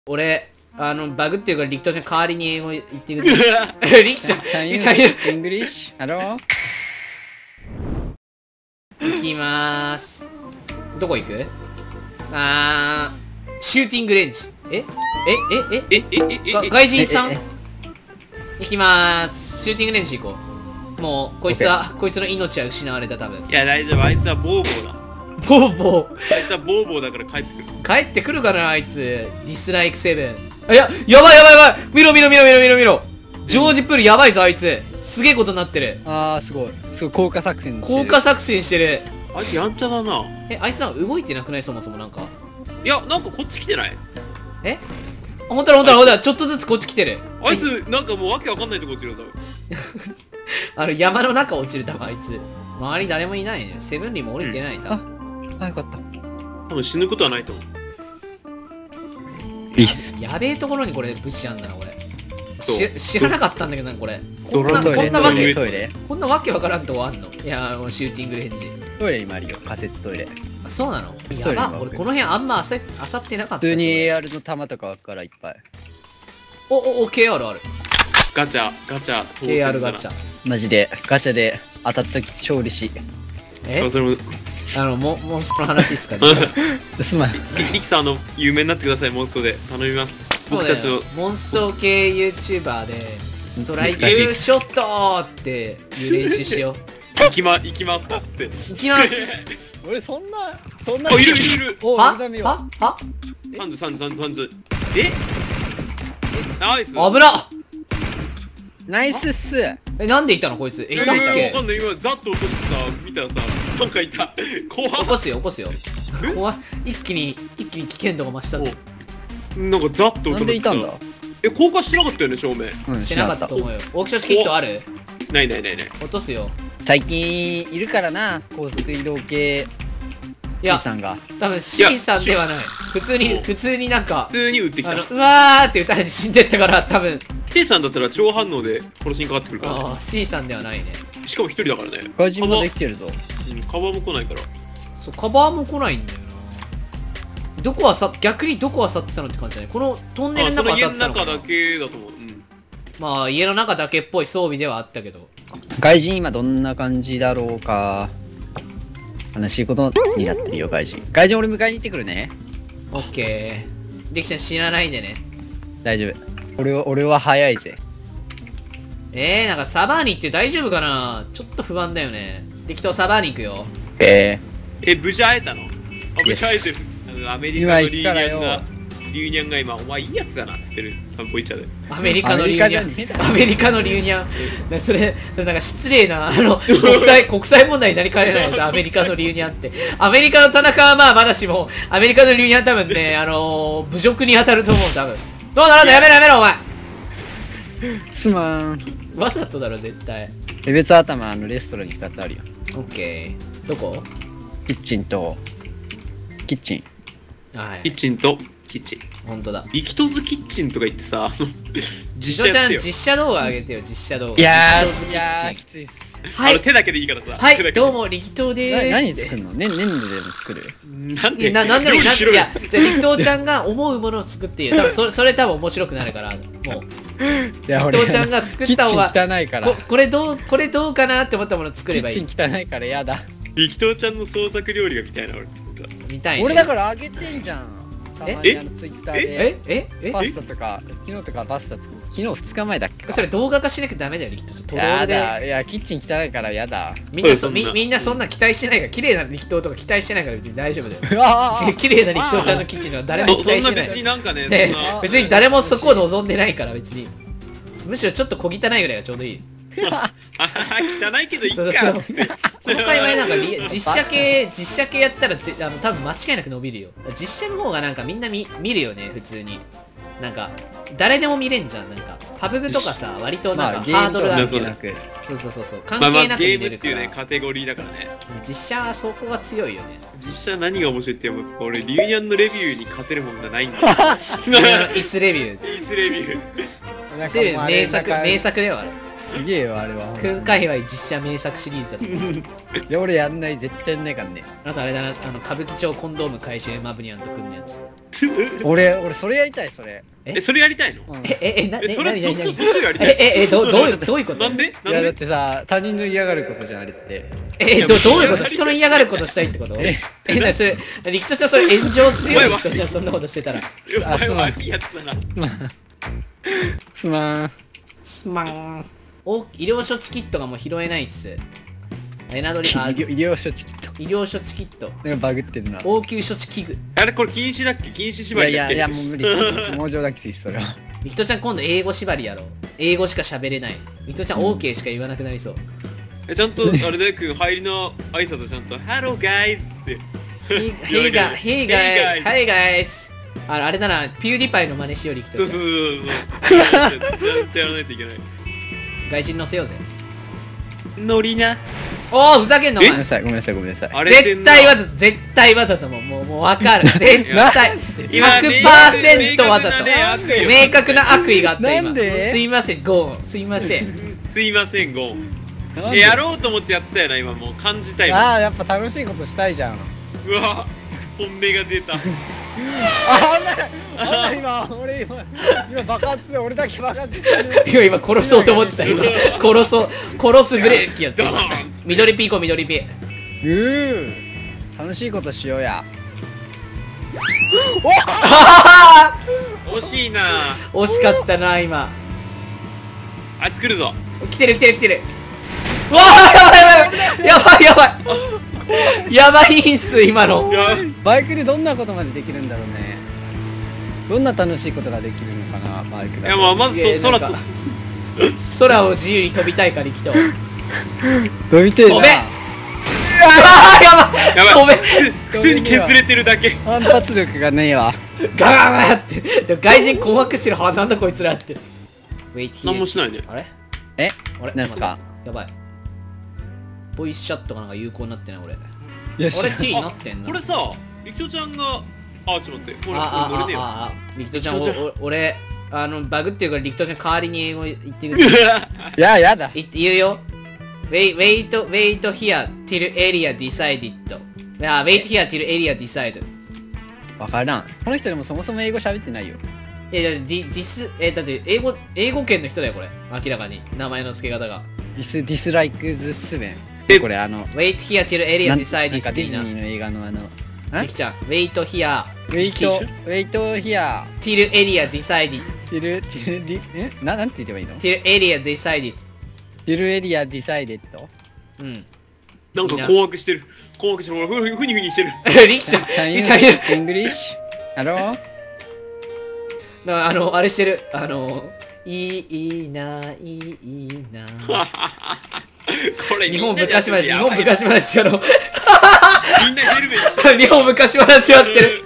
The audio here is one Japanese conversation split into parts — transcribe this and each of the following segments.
俺、バグってるから、リキトちゃん代わりに英語言ってくれ。リキちゃん、リキちゃんいる。 English? Hello? 行きまーす。どこ行く？シューティングレンジ。外人さん？行きまーす。シューティングレンジ行こう。もう、こいつの命は失われた、多分。 いや、大丈夫。あいつはボーボーだ。 ボーボー。 あいつはボーボーだから帰ってくる。 帰ってくるかな、あいつ。ディスライク7。いや、やばい。見ろ。ジョージプールやばいぞ、あいつ。すげえことになってる。 すごい効果作戦してる。 効果作戦してる。 あいつやんちゃだな。 あいつなんか動いてなくない？そもそもなんか。 いや、なんかこっち来てない？ ほんとだ、ちょっとずつこっち来てる。 あいつ、なんかもうわけわかんないとこ落ちるよ、多分。 山の中落ちる、多分あいつ。周り誰もいないね。セブンリーも降りてない、多分。 よかった。 多分死ぬことはないと思う。 いいっす。 やべえところにこれ物資あんだな、これ。知らなかったんだけどな、これ。 こんなわけわからんとこあんの？いやー、シューティングレンジ。 トイレにもあるよ、仮設トイレ。 そうなの？やば、俺この辺あんまあさってなかった。 普通に AR の弾とかあるからいっぱい。 KR ある。 ガチャ。 KR ガチャ。 マジで、ガチャで当たった時勝利し。 それもモンストの話っすかね。 すまん。 リキさん有名になってください、モンストで。頼みます。 僕たちを。モンスト系 YouTuber で、ストライクショットっていう練習しよう。 行きますかって。 行きます。 俺そんな。 いる。 は 30。ナイス。 危な。 ナイスっす。 なんでいたのこいつ。いたっけ？ わかんない。今ザッと落としてさ、見たらさ、なんかいた。怖っ。 起こすよ。怖っ。一気に危険度が増したぞ。 なんかザッと落として。 なんでいたんだ？ 降下してなかったよね、照明。 してなかったと思うよ。オークションキットある？ ない。 落とすよ。 最近いるからな、高速移動系。 いや、 さんが多分 C さんではない。普通になんか、 普通に撃ってきた。 うわーって撃たれて死んでったから、多分。 C さんだったら超反応で殺しにかかってくるからね。 C さんではないね。 しかも一人だからね。 外人もできてるぞ。 カバーも来ないから。 そう、カバーも来ないんだよな。逆にどこ漁ってたのって感じだね。このトンネルの中漁ってたのかな。 家の中だけだと思う。 まあ、家の中だけっぽい装備ではあったけど。 外人今どんな感じだろうか。悲しいことになってるよ、外人俺迎えに行ってくるね。 オッケー。リキちゃん死なないでね。 大丈夫。俺は早いぜ。 なんかサバーニって大丈夫かな？ちょっと不安だよね。リキとサバーニ行くよ。 無事会えたの？無事会えてる。アメリカのリュウニャンが今、お前いいやつだなっつってる。散歩行っちゃう。 アメリカのリュウニャン。アメリカのリュウニャン。それなんか失礼な、国際問題になりかねないやつ、アメリカのリュウニャンって。アメリカの田中はまあまだしも、アメリカのリュウニャン多分ね、侮辱に当たると思う、多分。どうなの？やめろ、お前。 すまん。 わざとだろ、絶対。 エベツ頭、レストランに2つあるよ。 オッケー。どこ？ キッチンと、キッチン。 はい。 キッチンと、キッチン。 ほんとだ。 リキトズキッチンとか言ってさ、 実写やってよ。実写動画上げてよ、実写動画。 いやー、きついっす。 はい。 手だけでいいからさ。 はい、どうも、力投でーす。 何作るの？粘土でも作る？ なんで？ なんでもいい。いや、じゃあ力投ちゃんが思うものを作っていいよ。多分それ多分面白くなるから、もう。力投ちゃんが作った方が。 キッチン汚いから。 これどうかなって思ったものを作ればいい。 キッチン汚いからやだ。 力投ちゃんの創作料理が見たいな、俺。 見たいね。 俺だからあげてんじゃん。ツイッターでパスタとか昨日とかパスタ昨日2日前だっけ？ それ動画化しなきゃダメだよ、リキト。 やだ。いや、キッチン汚いからやだ。 みんなそんな期待してないから、綺麗な力投とか期待してないから別に大丈夫だよ。綺麗な力投ちゃんのキッチンは誰も期待してない。 別になんかね、 別に誰もそこを望んでないから別に。むしろちょっと小汚いぐらいがちょうどいい。 汚いけどいいか。 この界隈なんか実写系やったら多分間違いなく伸びるよ。実写の方がなんかみんな見るよね、普通に。なんか誰でも見れんじゃん。なんかパブグとかさ、割となんかハードルがあるじゃん。そう関係なく見れるから。ゲームっていうねカテゴリーだからね。 実写はそこが強いよね。 実写何が面白いって、俺リュウニャンのレビューに勝てるもんがないんだ。 イスレビュー。 イスレビュー。 名作ではある。 すげえよ、あれは。 くん界隈実写名作シリーズだと思う。 いや、俺やんない、絶対やんないからね。 あとあれだな、歌舞伎町コンドーム回収マブニャンと組むやつ。 俺、それやりたい、それ。 それやりたいの？ うんそれそっちやりたい。 どういうこと？ なんで？ いや、だってさ、他人の嫌がることじゃん、あれって。 どういうこと？人の嫌がることしたいってこと？それ、力としてはそれ炎上するよ、力としてはそんなことしてたら。 お前悪いやつだな。 すまん。 すまん。医療処置キットがもう拾えないっす。エナドリ、 医療処置キット。 医療処置キット。 なんかバグってるな。 応急処置器具。 あれこれ禁止だっけ？禁止縛りだっけ？ いや、もう無理。相乗だけつそれは。 力とちゃん今度英語縛りやろう。英語しか喋れない。力とちゃん OK しか言わなくなりそう。 ちゃんとあれだよ、入りの挨拶ちゃんと Hello guys って。 Hey guys。あれだな、ピューディパイの真似しより力とちゃん。 そう。やらないといけない。 外人乗せようぜ。 ノリな。 おー、ふざけんなお前。 ごめんなさい。 絶対わざともうわかる。絶対。100% わざと。明確な悪意があった今。すいません、ゴーン。すいません、 ゴーン。やろうと思ってやったよな、今もう感じたい。 ああ、やっぱ楽しいことしたいじゃん。 うわ、本命が出た。今爆発、俺だけ爆発してる。 今殺そうと思ってた。今殺すブレーキやって今。緑ピーコ緑ピー。 楽しいことしようや。 惜しいな。 惜しかったな今。 あいつ来るぞ。 来てる。うわー、やばいんす今の。 バイクでどんなことまでできるんだろうね。どんな楽しいことができるのかな、バイクだと。 いや、まず空を自由に飛びたいから力と飛びてえな。 飛べ。 やばい。普通に削れてるだけ。 反発力がねえわ。 ガガガって。でも外人困惑してる。なんだこいつらって。 何もしないね。 あれあれなんすか？ やばい。ボイスチャットがなんか有効になってない俺。 よし。 俺 T になってんな。 これさ、リキトちゃんが、ちょっと待って。これ乗れねえよ。 リキトちゃん、俺、バグってるからリキトちゃん代わりに英語言ってくれ。 やだ。 言うよ。Wait here till area decided. Wait here till area decide. わからん。この人でもそもそも英語喋ってないよ。 だって英語圏の人だよこれ。明らかに名前の付け方が。 dislike the Sven。これ Wait here till area decided なんかディズニーの映画のミキちゃん Wait here Wait here till area decided なんて言えばいいの？ till area decided till area decided。 うん。 なんか困惑してる。俺ふにふにしてる。 リキちゃん Can you speak English? Hello? あれしてる。いいな。 これ日本昔話やろう。 みんなヘルメット。 日本昔話やってる。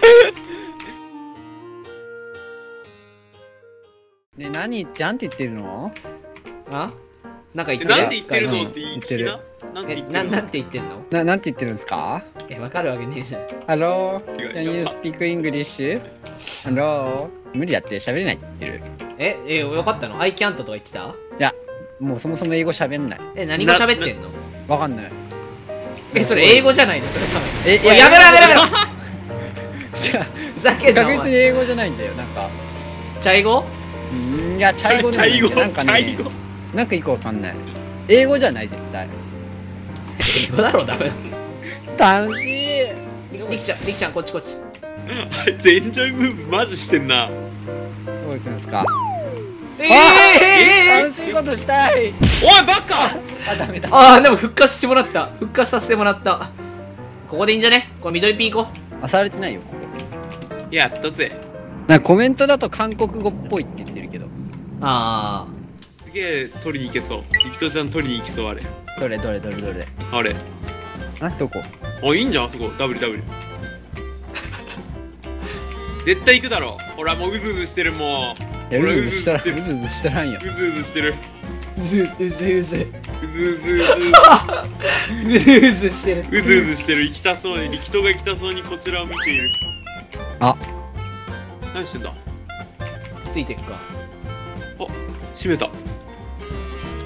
ね、なんて言ってるの？ なんか言ってる。 なんて言ってるのって言ってる。 なんて言ってんの？ なんて言ってるんですか？ わかるわけねえじゃん。 Hello? Can you speak English? Hello? 無理だって喋れないって言ってる。 よかったの？ I can't とか言ってた？ いや、もうそもそも英語喋んない。 何語喋ってんの？ わかんない。 それ英語じゃないの？それ多分。やめろじゃあ、 ふざけんな。 確実に英語じゃないんだよ、なんか。 チャイ語？ いや、チャイ語でもないんだよ。なんかね、なんかいいかわかんない。英語じゃない、絶対。 英語だろ、多分。 楽しい。 リキちゃん、こっち。 あいつエンジョイムーブマジしてんな。 どういくんですか？楽しいことしたい。 おい、バカ！ ダメだ。 でも復活させてもらった。ここでいいんじゃね？これ緑ピン行こう。されてないよ。 やったぜ。 なんかコメントだと韓国語っぽいって言ってるけど。 すげえ取りに行けそう。リキトちゃん取りに行きそう、あれ。 どれあれ。 どこ？ いいんじゃん、あそこ。WW。絶対行くだろ。ほら、もううずうずしてるもん。 いや、うずうずしたらんよ。 うずうずしてる。 うずしてる。 行きたそうに、力投が行きたそうにこちらを見ている。何してんだ？ ついてくか。 閉めた。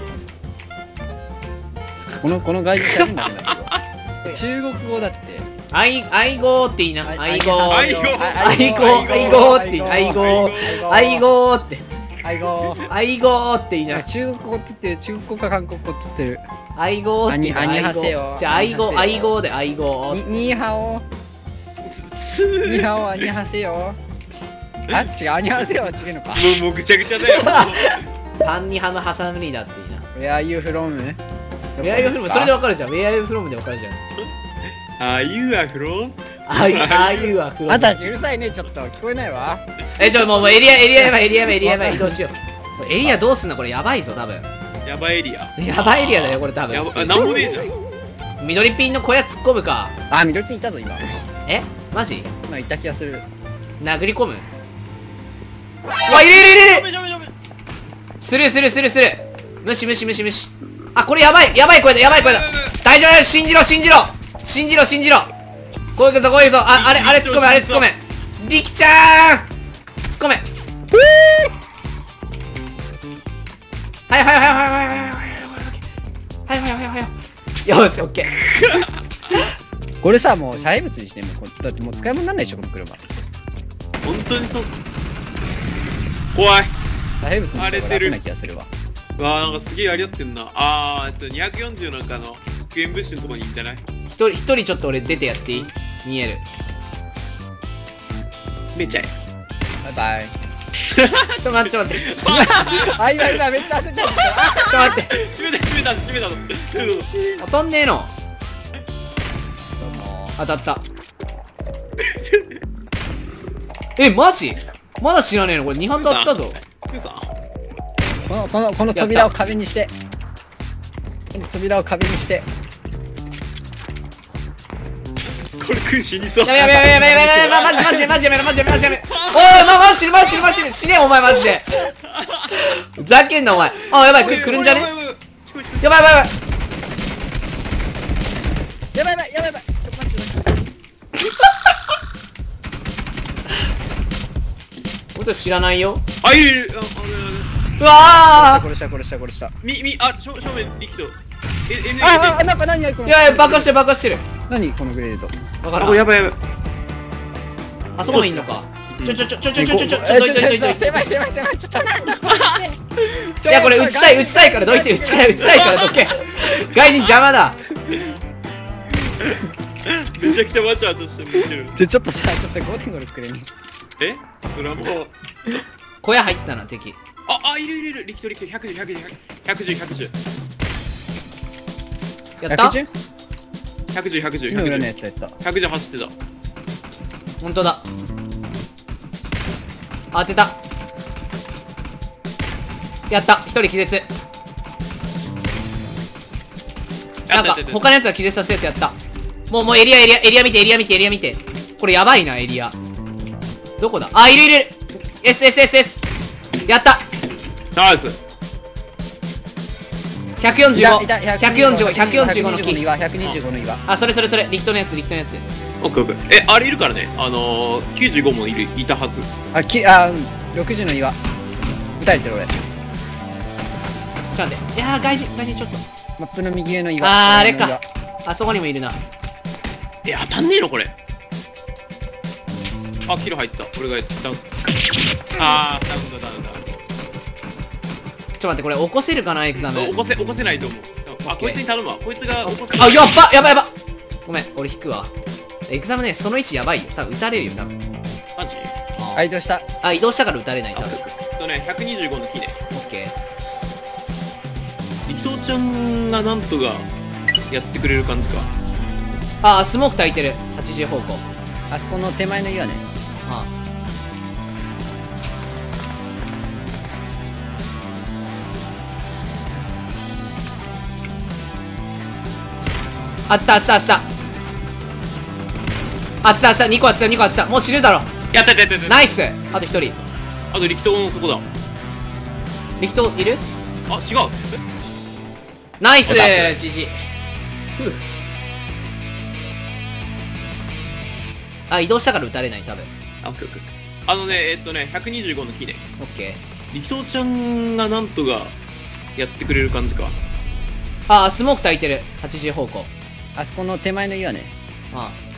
この外人喋んないんだけど。中国語だって。 愛語っていいな。愛語。 愛語愛語っていいな。愛語。愛語って。 愛語。 愛語っていいな。 中国語って言ってる。中国語か韓国語って言ってる。 愛語っていいな。 アニハセヨ。 じゃあ愛語で愛語。 ニーハオ。ニーハオアニハセヨ。あ、違う、アニハセヨは違うのか。 もうぐちゃぐちゃだよ。 パンにハム挟むにだっていいな。 Where are you from? Where are you from? それでわかるじゃん。Where are you from でわかるじゃん。 Are you a from? Are you a from? あんたたちうるさいね、ちょっと聞こえないわ。 もうエリアやばい移動しよう。エリアどうすんのこれやばいぞ多分。 やばいエリア。 やばいエリアだよこれ多分。 なんもねえじゃん。 緑ピンの小屋突っ込むか。 あ、緑ピンいたぞ今。 えマジ？ 今いた気がする。 殴り込む。うわいる。スルー。無視。あこれやばい声だ。大丈夫信じろ。こういくぞ。あれ突っ込め。リキちゃん突っ込め。はいよしオッケー。 これさ、もう遮物にしてもだってもう使い物になんないでしょこの車。 本当にそう。怖い。 遮物にしても楽な気がするわ。 わあなんかすげえやり合ってんな。240の中の救援物資のとこにいいんじゃない？ 一人ちょっと俺出てやっていい？見える。 めちゃえ。 バイバイ。 ちょっと待って。 あ、今めっちゃ焦っちゃった。 ちょっと待って。 閉めたぞ。 当たんねえの。当たった。マジ？まだ知らねえのこれ2発あったぞ。 この扉を壁にして。 これ君死にそう。 やべマジやめろ。おいマジ死ねえお前マジで。ふざけんなお前。あやばい来るんじゃね？やばい。俺知らないよ。 あいる。 うわ殺した。 正面リキト。 なんか何やこの。 いや爆破してる。 何このグレード。 わからん。 やばい。 あそこもいんのか。どい。 狭い。ちょっといやこれ打ちたいからどいて。打ちたいからどけ。外人邪魔だ。 めちゃくちゃわちゃわちゃして見てる。 ちょっと 5.5 くれね。 それはもう小屋入ったな敵。 いる。力110。 やった？ 110。 今裏のやつやった。 110走ってた。 ほんとだ。当てた。やった。1人気絶。なんか他のやつが気絶させるやつやった。もうエリア見て。これやばいなエリア。どこだ？いる。S。やった。 ナイス。 145の木。 125の岩。 あそれリキトのやつ。 オッケー。あれいるからね。95もいたはず。 60の岩。撃たれてる俺。 ちょっと待って。いや外人ちょっと。 マップの右上の岩。 あれか。あそこにもいるな。 当たんねえのこれ。キル入った。俺がダウン。ダウンだ。 ちょっと待ってこれ起こせるかなエクザム。 起こせないと思う。こいつに頼むわ。こいつが起こせ。 やば。ごめん俺引くわ。エクザムねその位置やばいよ。多分撃たれるよ多分。 マジ？ 移動した。 移動したから撃たれない多分。 125の木で。 オッケー。力道ちゃんがなんとかやってくれる感じか。 スモーク焚いてる。80方向。 あそこの手前の岩ね。 当てた2個当てた。もう死ぬだろ。 やったナイス。あと1人。 あと力道のそこだ。 力道いる？ 違う。 ナイス GG。移動したから撃たれない多分。 125の木ね。 オッケー。力道ちゃんがなんとかやってくれる感じか。 ああ、スモーク焚いてる。80方向。 あそこの手前の岩ね。 ああ。